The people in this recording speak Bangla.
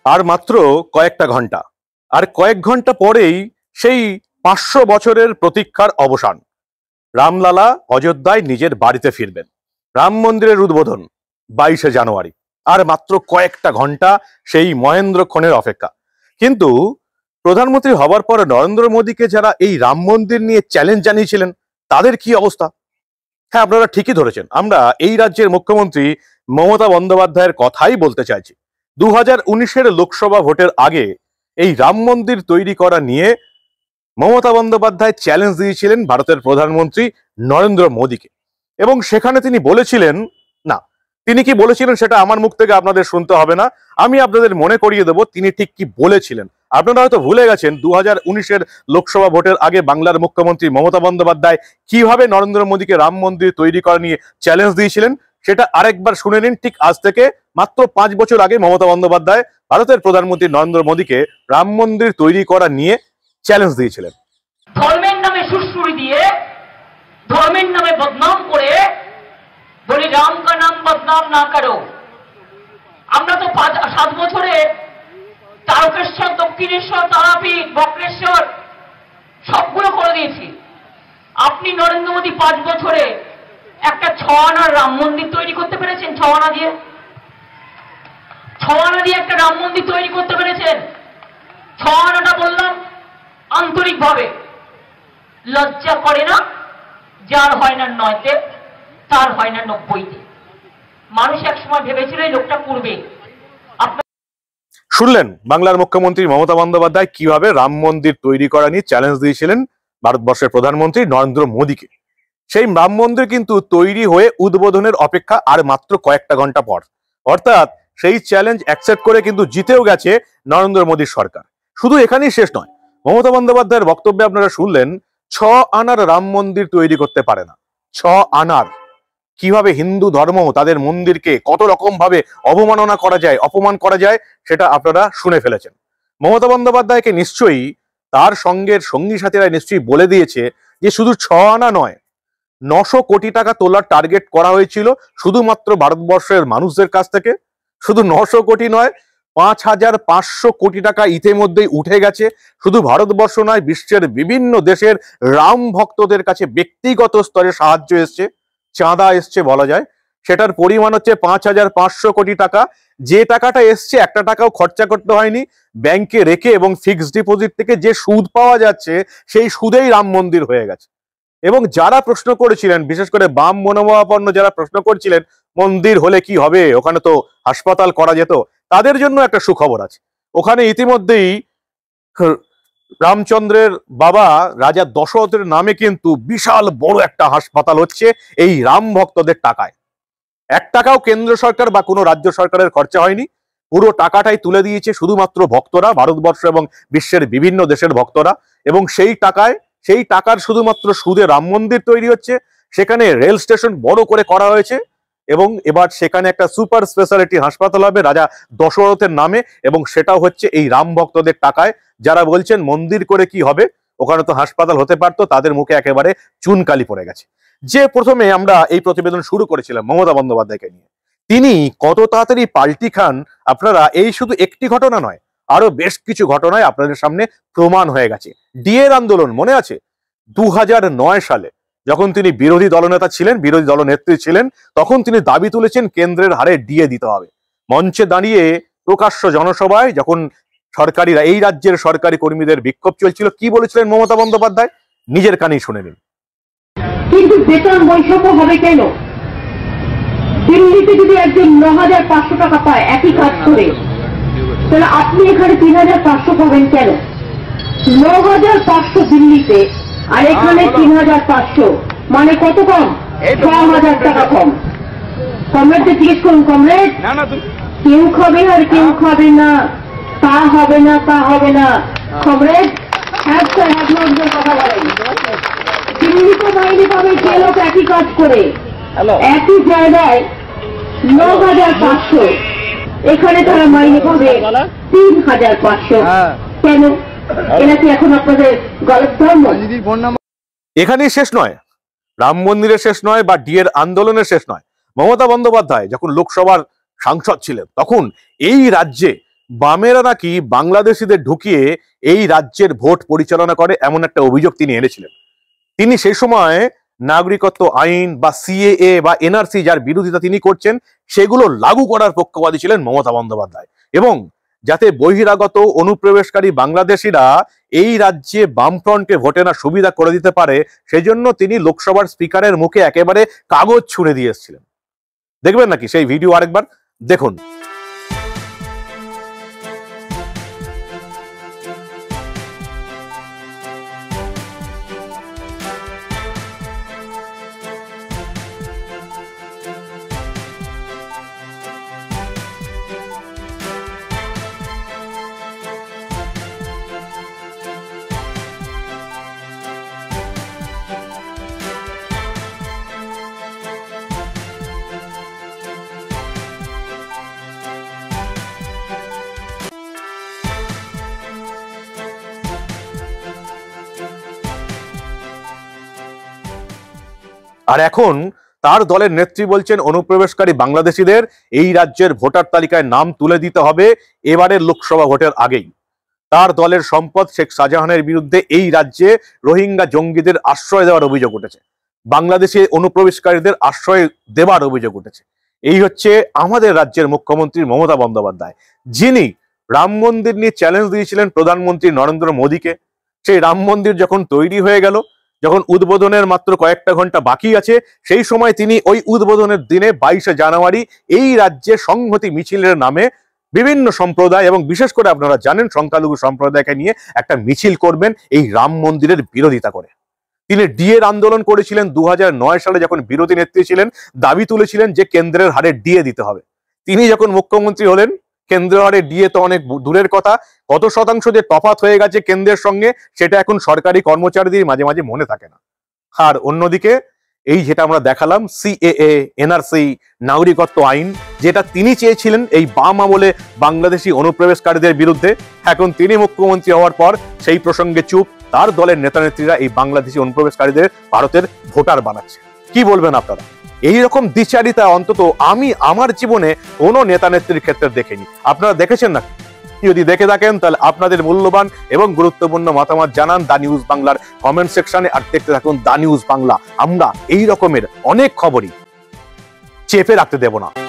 আর মাত্র কয়েকটা ঘন্টা, আর কয়েক ঘন্টা পরেই সেই 500 বছরের প্রতীক্ষার অবসান। রামলালা অযোধ্যায় নিজের বাড়িতে ফিরবেন। রাম মন্দিরের উদ্বোধন 22শে জানুয়ারি। আর মাত্র কয়েকটা ঘন্টা সেই মহেন্দ্রক্ষণের অপেক্ষা। কিন্তু প্রধানমন্ত্রী হবার পর নরেন্দ্র মোদীকে যারা এই রাম মন্দির নিয়ে চ্যালেঞ্জ জানিয়েছিলেন, তাদের কি অবস্থা? হ্যাঁ, আপনারা ঠিকই ধরেছেন, আমরা এই রাজ্যের মুখ্যমন্ত্রী মমতা বন্দ্যোপাধ্যায়ের কথাই বলতে চাইছি। 2019-এর লোকসভা ভোটের আগে এই রাম মন্দির তৈরি করা নিয়ে মমতা বন্দ্যোপাধ্যায় চ্যালেঞ্জ দিয়েছিলেন ভারতের প্রধানমন্ত্রী নরেন্দ্র মোদীকে, এবং সেখানে তিনি বলেছিলেন, না, তিনি কি বলেছিলেন সেটা আমার মুখ থেকে আপনাদের শুনতে হবে না, আমি আপনাদের মনে করিয়ে দেব তিনি ঠিক কি বলেছিলেন। আপনারা হয়তো ভুলে গেছেন 2019-এর লোকসভা ভোটের আগে বাংলার মুখ্যমন্ত্রী মমতা বন্দ্যোপাধ্যায় কিভাবে নরেন্দ্র মোদীকে রাম মন্দির তৈরি করা নিয়ে চ্যালেঞ্জ দিয়েছিলেন। সেটা আরেকবার শুনে নিন। ঠিক আজ থেকে মাত্র 5 বছর আগে মমতা বন্দ্যোপাধ্যায় ভারতের প্রধানমন্ত্রী নরেন্দ্র মোদীকে রাম মন্দির তৈরি করা নিয়ে চ্যালেঞ্জ দিয়েছিলেন। ধর্মের নামে সুশ্রুতি দিয়ে, ধর্মের নামে বদনাম করে বলি রাম কা নাম বদনাম না করো। আমরা তো 7 বছরে তারকেশ্বর, দক্ষিণেশ্বর, তারাপীঠ, বক্রেশ্বর সবগুলো করে দিয়েছি। আপনি নরেন্দ্র মোদী 5 বছরে একটা 6 আনার রাম মন্দির তৈরি করতে পেরেছেন? 6 আনা দিয়ে একটা রাম মন্দির তৈরি করতে পেরেছেন? 6 আনাটা বললাম আন্তরিকভাবে। লজ্জা করে না? যার হয় না 9তে, তার হয় না 90তে। মানুষ একসময় ভেবেছিল এই লোকটা করবে। শুনলেন বাংলার মুখ্যমন্ত্রী মমতা বন্দ্যোপাধ্যায় কিভাবে রাম মন্দির তৈরি করা নিয়ে চ্যালেঞ্জ দিয়েছিলেন ভারতবর্ষের প্রধানমন্ত্রী নরেন্দ্র মোদীকে। সেই রাম মন্দির কিন্তু তৈরি হয়ে উদ্বোধনের অপেক্ষা আর মাত্র কয়েকটা ঘন্টা পর। অর্থাৎ সেই চ্যালেঞ্জ অ্যাকসেপ্ট করে কিন্তু জিতেও গেছে নরেন্দ্র মোদীর সরকার। শুধু এখানেই শেষ নয়, মমতা বন্দ্যোপাধ্যায়ের বক্তব্যে আপনারা শুনলেন 6 আনার রাম মন্দির তৈরি করতে পারে না। 6 আনার কিভাবে হিন্দু ধর্ম তাদের মন্দিরকে কত রকম ভাবে অবমাননা করা যায়, অপমান করা যায়, সেটা আপনারা শুনে ফেলেছেন। মমতা বন্দ্যোপাধ্যায়কে নিশ্চয়ই তার সঙ্গের সঙ্গী সাথীরা নিশ্চয়ই বলে দিয়েছে যে শুধু 6 আনা নয়, 900 কোটি টাকা তোলার টার্গেট করা হয়েছিল শুধুমাত্র ভারতবর্ষের মানুষদের কাছ থেকে। শুধু 900 কোটি নয়, 5500 কোটি টাকা ইতিমধ্যেই উঠে গেছে। শুধু ভারতবর্ষ নয়, বিশ্বের বিভিন্ন দেশের রাম ভক্তদের কাছে ব্যক্তিগত স্তরে সাহায্য এসছে, চাঁদা এসছে বলা যায়। সেটার পরিমাণ হচ্ছে 5500 কোটি টাকা। যে টাকাটা এসছে একটা টাকাও খরচা করতে হয়নি, ব্যাংকে রেখে এবং ফিক্সড ডিপোজিট থেকে যে সুদ পাওয়া যাচ্ছে সেই সুদেই রাম মন্দির হয়ে গেছে। এবং যারা প্রশ্ন করেছিলেন, বিশেষ করে বাম মনোভাবাপন্ন যারা প্রশ্ন করছিলেন মন্দির হলে কি হবে, ওখানে তো হাসপাতাল করা যেত, তাদের জন্য একটা সুখবর আছে। ওখানে ইতিমধ্যেই রামচন্দ্রের বাবা রাজা দশরথের নামে কিন্তু বিশাল বড় একটা হাসপাতাল হচ্ছে এই রাম ভক্তদের টাকায়। 1 টাকাও কেন্দ্র সরকার বা কোনো রাজ্য সরকারের খরচা হয়নি। পুরো টাকাটাই তুলে দিয়েছে শুধুমাত্র ভক্তরা, ভারতবর্ষ এবং বিশ্বের বিভিন্ন দেশের ভক্তরা। এবং সেই টাকার শুধুমাত্র সুদে রাম মন্দির তৈরি হচ্ছে। সেখানে রেল স্টেশন বড় করে করা হয়েছে এবং এবার সেখানে একটা সুপার স্পেশালিটি হাসপাতাল হবে রাজা দশরথের নামে, এবং সেটাও হচ্ছে এই রাম ভক্তদের টাকায়। যারা বলছেন মন্দির করে কি হবে, ওখানে তো হাসপাতাল হতে পারতো, তাদের মুখে একেবারে চুনকালি পড়ে গেছে। যে প্রথমে আমরা এই প্রতিবেদন শুরু করেছিলাম মমতা বন্দ্যোপাধ্যায়কে নিয়ে, তিনি কত তাড়াতাড়ি পাল্টি খান আপনারা এই শুধু একটি ঘটনা নয়, আরো বেশ কিছু ঘটনায় আপনাদের সামনে প্রমাণ হয়ে গেছে। ডিএর আন্দোলন মনে আছে? 2009 সালে যখন তিনি বিরোধী দলনেতা ছিলেন, বিরোধী দলনেত্রী ছিলেন, তখন তিনি দাবি তুলেছেন কেন্দ্রের হারে ডিএ দিতে হবে। মঞ্চে দাঁড়িয়ে প্রকাশ্য জনসভায় যখন এই রাজ্যের সরকারি কর্মীদের বিক্ষোভ চলছিল, কি বলেছিলেন মমতা বন্দ্যোপাধ্যায় নিজের কানেই শুনে নিন। কিন্তু বেতন বৈষম্য হবে কেন? দিল্লিতে যদি একজন 9500 টাকা পায় একই কাজ করে, তাহলে আপনি এখানে 3500 পাবেন কেন? 9500 দিল্লিতে আর এখানে 3500, মানে কত কম? 6000 টাকা কম। কমরেডকে জিজ্ঞেস করুন, কমরেড কেউ খাবে আর কেউ খাবে না, তা হবে না, তা হবে না। কমরেড কথা বলেন। দিল্লিতে মাইনে পাবে যে লোক একই কাজ করে একই জায়গায় 9500, এখানে তারা মাইনে পাবে 3500। কেন? এরা কি এখন আপনাদের গলত ধর্ম? এখানেই শেষ নয়, রাম মন্দিরের শেষ নয় বা ডিএর আন্দোলনের শেষ নয়। মমতা বন্দ্যোপাধ্যায় যখন লোকসভার সাংসদ ছিলেন তখন এই রাজ্যে বামেরা নাকি বাংলাদেশিদের ঢুকিয়ে এই রাজ্যের ভোট পরিচালনা করে, এমন একটা অভিযোগ তিনি এনেছিলেন। তিনি সেই সময় নাগরিকত্ব আইন বা সিএএ বা এনআরসি যার বিরোধিতা তিনি করছেন, সেগুলো লাগু করার পক্ষপাতী ছিলেন মমতা বন্দ্যোপাধ্যায়। এবং যাতে বহিরাগত অনুপ্রবেশকারী বাংলাদেশিরা এই রাজ্যে বামফ্রন্টকে ভোটে না সুবিধা করে দিতে পারে, সেজন্য তিনি লোকসভার স্পিকারের মুখে একেবারে কাগজ ছুঁড়ে দিয়ে এসেছিলেন। দেখবেন নাকি সেই ভিডিও আরেকবার দেখুন। আর এখন তার দলের নেত্রী বলছেন অনুপ্রবেশকারী বাংলাদেশিদের এই রাজ্যের ভোটার তালিকায় নাম তুলে দিতে হবে এবারের লোকসভা ভোটের আগেই। তার দলের সম্পদ শেখ শাহজাহানের বিরুদ্ধে এই রাজ্যে রোহিঙ্গা জঙ্গিদের আশ্রয় দেওয়ার অভিযোগ উঠেছে, বাংলাদেশে অনুপ্রবেশকারীদের আশ্রয় দেওয়ার অভিযোগ উঠেছে। এই হচ্ছে আমাদের রাজ্যের মুখ্যমন্ত্রী মমতা বন্দ্যোপাধ্যায়, যিনি রাম মন্দির নিয়ে চ্যালেঞ্জ দিয়েছিলেন প্রধানমন্ত্রী নরেন্দ্র মোদীকে। সেই রাম মন্দির যখন তৈরি হয়ে গেল, যখন উদ্বোধনের মাত্র কয়েকটা ঘন্টা বাকি আছে, সেই সময় তিনি ওই উদ্বোধনের দিনে 22শে জানুয়ারি এই রাজ্যে সংহতি মিছিলের নামে বিভিন্ন সম্প্রদায় এবং বিশেষ করে আপনারা জানেন সংখ্যালঘু সম্প্রদায়কে নিয়ে একটা মিছিল করবেন এই রাম মন্দিরের বিরোধিতা করে। তিনি ডিএর আন্দোলন করেছিলেন 2009 সালে, যখন বিরোধী নেত্রী ছিলেন, দাবি তুলেছিলেন যে কেন্দ্রের হারে ডিএ দিতে হবে। তিনি যখন মুখ্যমন্ত্রী হলেন, কেন্দ্রের হারে ডিএ তো অনেক দূরের কথা, কত শতাংশ যে তফাৎ হয়ে গেছে কেন্দ্রের সঙ্গে সেটা এখন সরকারি কর্মচারীদের মাঝে মাঝে মনে থাকে না। আর অন্যদিকে এই যেটা আমরা দেখালাম সিএএ, এনআরসি, নাগরিকত্ব আইন, যেটা তিনি চেয়েছিলেন এই বাম আমলে বাংলাদেশি অনুপ্রবেশকারীদের বিরুদ্ধে, এখন তিনি মুখ্যমন্ত্রী হওয়ার পর সেই প্রসঙ্গে চুপ। তার দলের নেতা নেত্রীরা এই বাংলাদেশি অনুপ্রবেশকারীদের ভারতের ভোটার বানাচ্ছে। কি বলবেন আপনারা? এইরকম দ্বিচারিতা অন্তত আমি আমার জীবনে কোনো নেতা নেত্রীর ক্ষেত্রে দেখিনি। আপনারা দেখেছেন না? যদি দেখে থাকেন তাহলে আপনাদের মূল্যবান এবং গুরুত্বপূর্ণ মতামত জানান দা নিউজ বাংলার কমেন্ট সেকশনে। আর দেখতে থাকুন দা নিউজ বাংলা। আমরা এই রকমের অনেক খবরই চেপে রাখতে দেব না।